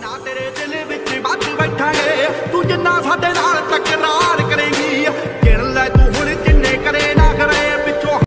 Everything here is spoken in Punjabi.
ਨਾ ਤੇਰੇ ਦਿਲ ਵਿੱਚ ਵੱਜ ਬੈਠਾਂਗੇ ਤੂੰ ਜਿੰਨਾ ਸਾਡੇ ਨਾਲ